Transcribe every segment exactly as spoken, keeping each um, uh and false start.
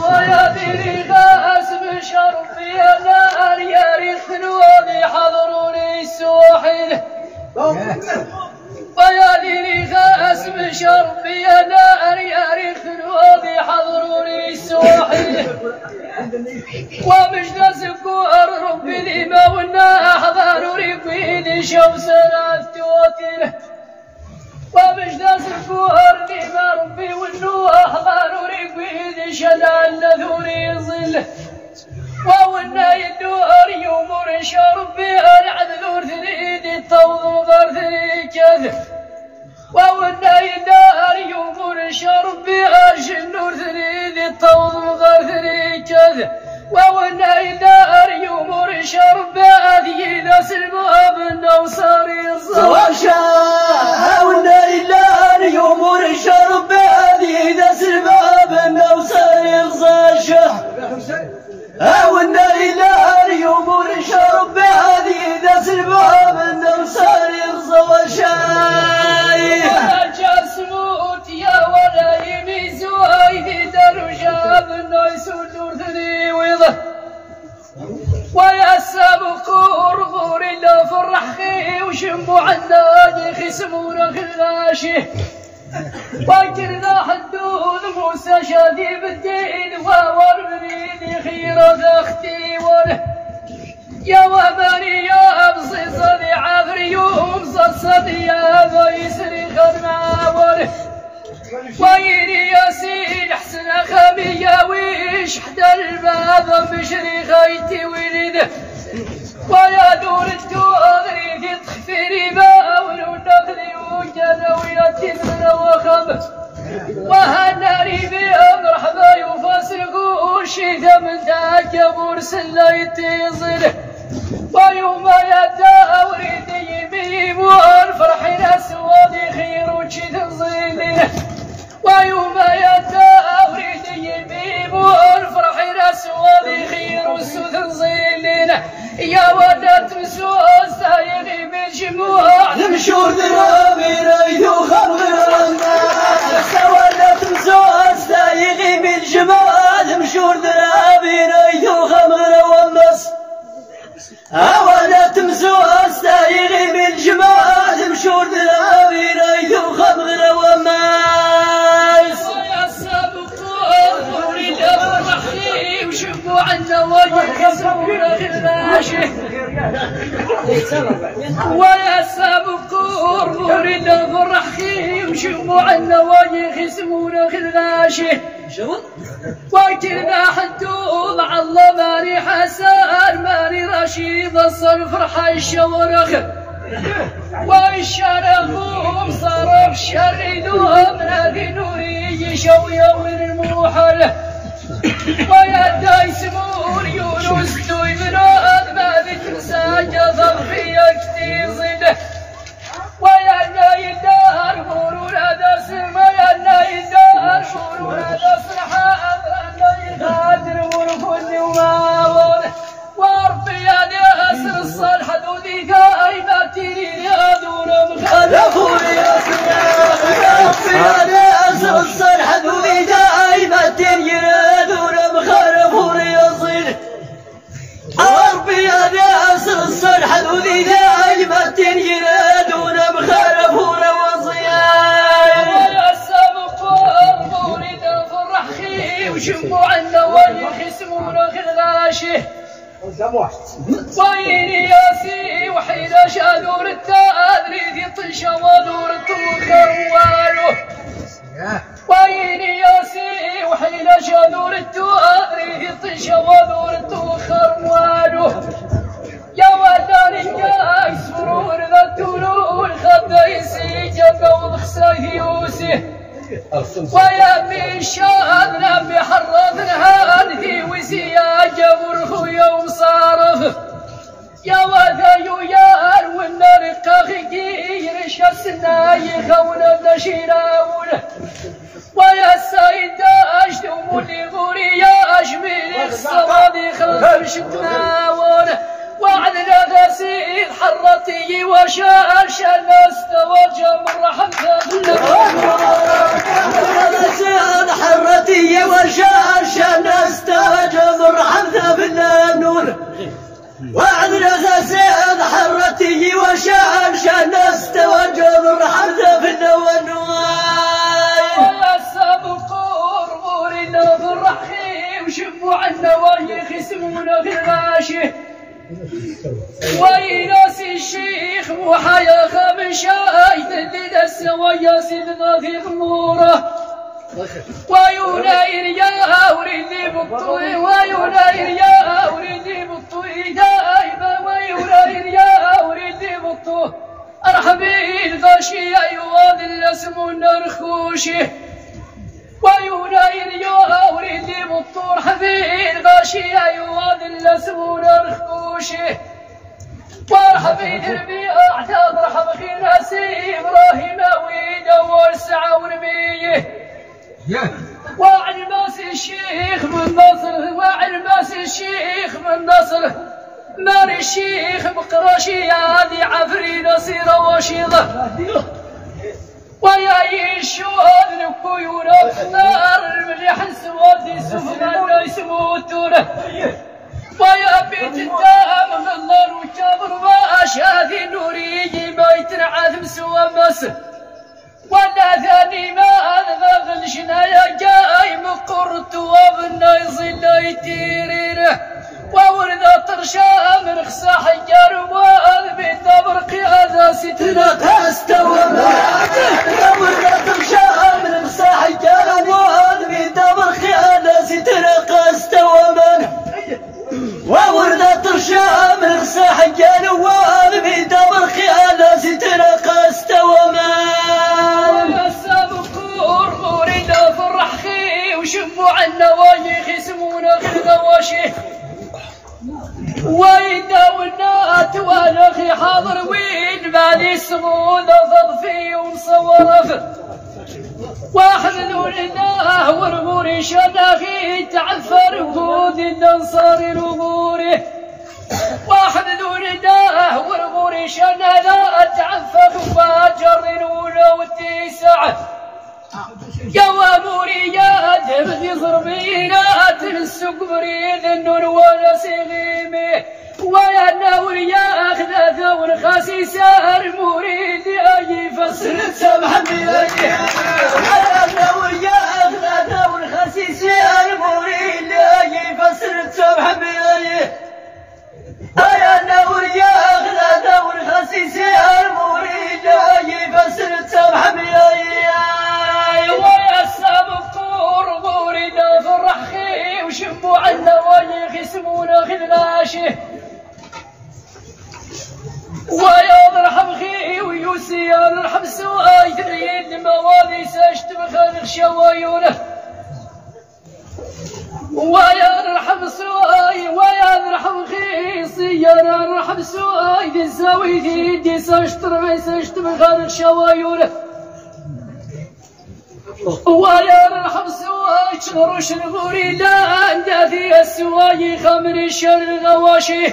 ويا ذي غاس بشر في نار يرث الوضي حضروني السوحل ويا ذي غاس بشر في نار يرث الوضي حضروني السوحل ومجلس كور ربي ذي ما ونا حضر ريقين شمس التوتر ومجلس كور ذي ما ربي ونوح حضر ريقين شدع النذور ظل وونا يدور يومر شرب العذور ثريد الطوض وغر ثري كذب وونا يدار يومر شرب الشنور ثريد الطوض وغر ثري كذب وونا يدار يومر شرب هذه ذا سلمها بالنوصار الصواشا ونا يدار يومر شرب هذه ذا سلمها بالنوصار الصواشا ونا يدار يومر شرب هذه ذا سلمها بالنوصار الصواشا سموت يا ولا يميز وايدي درجاب الناس ودور ثني ويضه ويا سابقور غور الا فرحخي وشمو عنداد خسمونا خلاشي وكرنا حدود موسى شادي بالدين وور بريدي خيرة اختي وله يا وبني يا ابصي صدي عفري يوم صدي يا بيسري خدمة وله ويلي يا سيد حسن خمية ويش حدا الباب بشري خيتي ولده ويا دور الدوري في تخفيري باول ونقلي وجنا وياتي من وخم وهالناري بهم مرحبا يفاسقوا الشيث من تاك برسل يتصل ويوم يداوري ديمي والفرح الاسود خير وشي تنزل ويوم يداوري ديمي والفرح الاسود خير وسود تنزل يا ولد مسوس يغي من جموع المشور ذرابي رايدو خمر الناس ولد مسوس يغي من جماع المشور ذرابي رايدو خمر والناس ولد مسوس يغي من جماع المشور ذرابي رايدو خمر والناس ويا السابقون وريد فرحي وشبوا عنا ويحسبونا غلاشي ويا السابقون وريد فرحي وشبوا عنا ويحسبونا غلاشي وكلنا حدو مع الله ماني حسان ماني رشيد الصرف فرحة الشورخ والشرخهم صرف شردوهم نادي نوري شوية والموحل ويا دايس مور يونس دوي مراد ما بتنسى ظرفي يكتيزله ويا نايدار مرور هذا سر ويا نايدار مرور هذا سرحان نايدار ورفني وماول وربي يا اسر الصالح ذولي قايمتي يا دور مخالفوا يا ربي يا اسر الصالح ذولي قايمتي يا دور مخالفوا يا صير ربي يا اسر الصالح ذولي قايمتي يا دور مخالفوا وصيان ويا السابقون مورد فرحي وشموا عنا ويخسمونا غلاشي ويلي ياسي وحيد شادور التادري ذي طيشة ودور الخوالو ويلي ياسي وحيد شادور التادري ذي طيشة ودور الخوالو يا وداني يا سرور ذا الدلول خديسي جنب وضخسي يوسي ويا من شادنا بحرضنا هذه وسيا جبر خويا وصارف يا وذايو يا النار قاخي رشاسنا يخون بنشيراول ويا السيد اشتم لي غوري يا اشمل الصوادي خلف شتناول وعدنا غسيل حرتي وشال شلس توجه من رحمته غسيل حرتي حرتي وشاش الناس تهجم رحمته في النور وعذر سيد حرتي وشاش الناس تهجم رحمته في النور يا سابقور غورنا في الرحيم شبوا عنا ويخ يسمونا في الغاشي ويناس الشيخ وحيا خمشاي تدد السويا سيدنا في غموره ويناير يا وريدي بالطوي ويناير يا وريدي بالطوي دايما ويناير يا وريدي بالطوي ارحبي الغاشي ايوه الاسمونا رخوشي ويناير يا وريدي بالطور حبي الغاشي ايوه الاسمونا رخوشي وارحبي دربي اعتاد رحب خير ناسي ابراهيم ويدور سعى ورميه وعلماس الشيخ من نصر وعلماس الشيخ من نصر ماري الشيخ بقراشي هذه عفري نصير وشيضه ويا يشوف الكيون الخضار المليح السواد يسفنا يسموتونه ويا بيت الدام من النار وجابر ما شادي نوري ما يتنعثم سوى مصر ولا ثاني ما أذغل شنايا جاي مقرت وابنا يصيل يتيرينه وورد طرشا من خصا حجار واد بيت برقي هذا ستنا تستوى وورد طرشا من خصا حجار واد بيت برقي هذا ستنا قستوى من وورد طرشا من خصا حجار واد بيت برقي هذا ستنا قستوى من وشبوا عنا وايخ يسمونا غير وينا والنات وانا اخي حاضر وين مالي سمود ضفي ومصوره واحد ذولنا ورموري شناخي تعفر وهود الانصار الاموري واحد ذولنا ورموري شناخي تعفر وفاجر الاولى والتسعه يا واموري يا تبغي ضربينا تنسق بريد النور ولا سغيمي ويا النور يا اخذ ثور خسيسار مريد اي فسر سمح بيدي ويا النور يا اخذ ثور خسيسار مريد اي فسر سمح بيدي ويا النور يا اخذ ثور خسيسار مريد اي فسر سمح بيدي ويا السابقور غورنا في الرحخي وشبوا عنا ويخ يسمونا خذلاشي ويا ضرحب خي ويوسي ارحب سواي تريد موالي ساشت بخانق شوايونه ويا نرحب سواي ويا نرحب خي صيانا نرحب سواي دي ساوي دي دي ساشتر ما ساشت بخانق شوايونه ويا نرحب سواي شغروش الغوري لا انداثي السواي خمر الشر الغواشي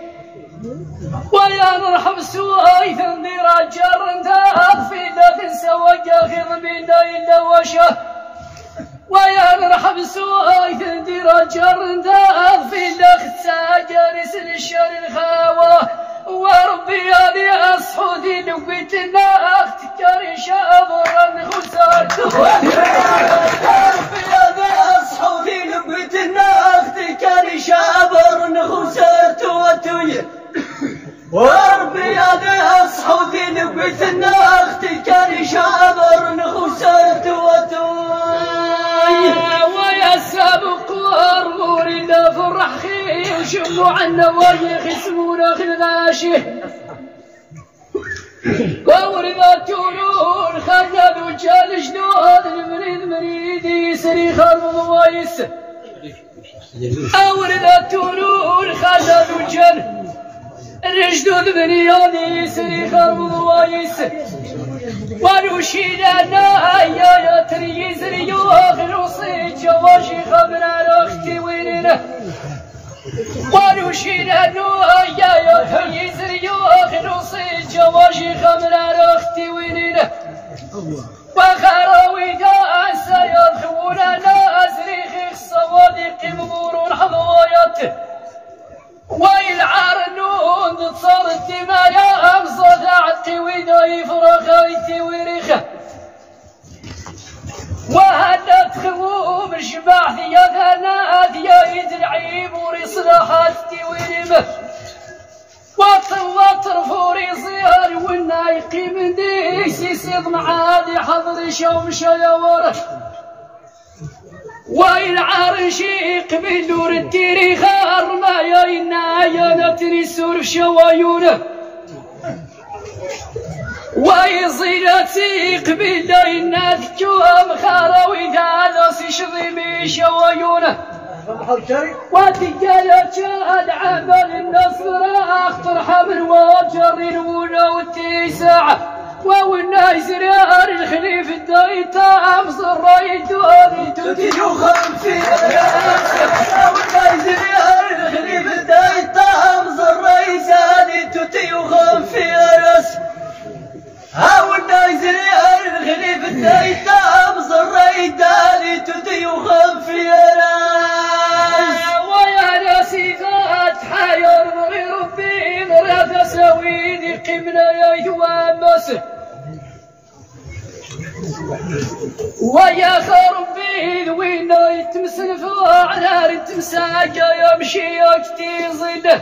ويا نرحب سواي ثني رجال انتهى في ذات سواي اخر من الا وشه ويا نرحب سواي ثني رجال انتهى في ذات ساجرس الشر الخاوه وربي هذه أصحودي لقيت الناخ تكاري شابرا خسرت وربي هذه أصحودي لقيت الناخ تكاري شابرا خسرت وتوي وربي هذه أصحودي لقيت الناخ تكاري شابرا خسرت وتوي ويا سابق ورمورنا في الرحخي وشموا عنا ويخ يسمونا خلغاشي وورنا تورون خلنا وجال جنود المريد مريد يسري خالب ضوايس اورنا تورون خلنا وجال الجدود بنياني يسري خالب ضوايس ونوشينا يا يا تري يسري يوخر وصيد جواشي خبر على اختي ويننا ونوشينا يا يا تري يسري يوخر وصيد جواشي خبر على اختي ويننا وخراوي داس يدخلون ناس مبور حضويته ويلعرنون تصار الدماء يا أمصد عتي ويداي فرخايتي وريخه وهدت خوم الشباح يا ثنات يا يدلعيب ورصلاحاتي ورمه وطر وطر فوري صيار والنايقي من ديس يصيد معادي حضر شوم شيوره ويلعرشيق من نور الديري خار ما يينا ينتري سور شوايونه ويصيلتي قبيل داينا ذكوهم خاروي دالوس شظيمي شوايونه وتجالة شاد عمل النصر اخطر حمل وجري الولا والتساعة والناس ريال الخليف الدايتا امصر رايد وهذي تدي يخم في والناس ريال الخليف الدايتا امصر رايد هذه تدي يخم في راس هاو الناس ريال الخليف الدايتا امصر رايد هذه تدي يخم في راس ويا ناسي ذات حير بغي ربي مرات اسوي ذي قمنا يا يوامسه ويا خربي وين يتمسن فعلا التمساكه يمشي يكتي ظله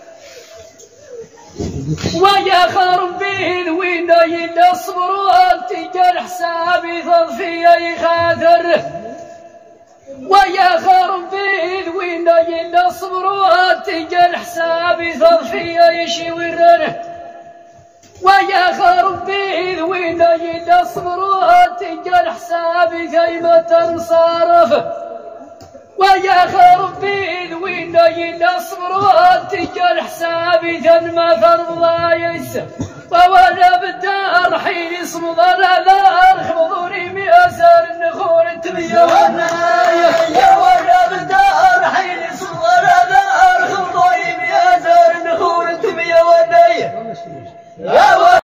ويا خربي وين يصبر وانت جرح حسابي ظرفي يخاثر ويا خربي وين يصبر وانت جرح حسابي ظرفي يشورنه ويا خربي وين يصبر وانت جرح حسابي ثيمة صارف ويا خربي وين يصبر وانت جرح حسابي ثنمة الله يسر ولا بالدار حين اسم ضلال